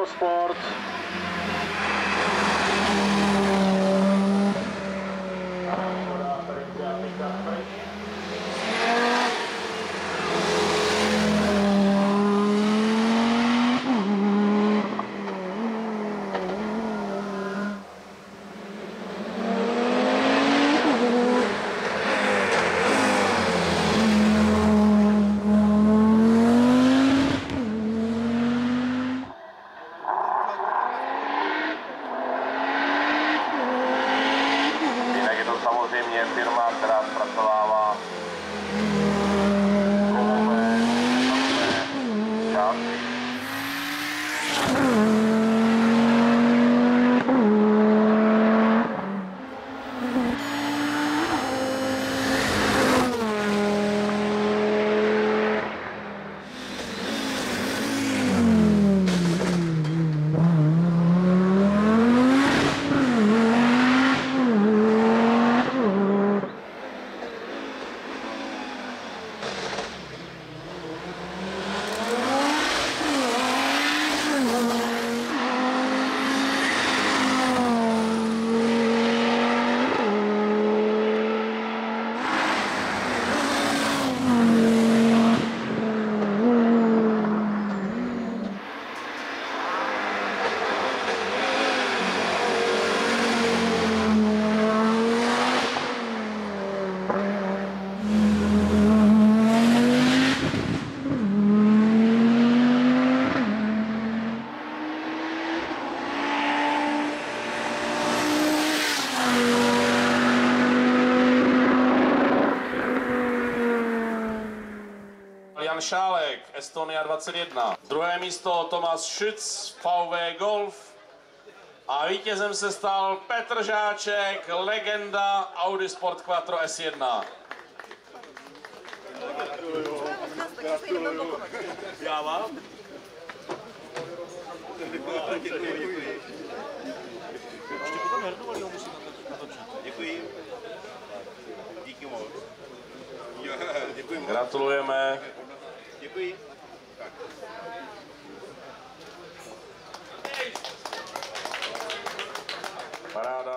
Eurosport. Samozřejmě firma, která zpracovává kovové části. Jan Šálek, Estonia 21. Druhé místo Tomáš Schütz, VW Golf. A vítězem se stal Petr Žáček, legenda Audi Sport Quattro S1. Já vám? Ještě potom hrdovali, ho musím natočit. Děkuji. Díky moc. Děkuji moc. Gratulujeme. Děkuji. Paráda.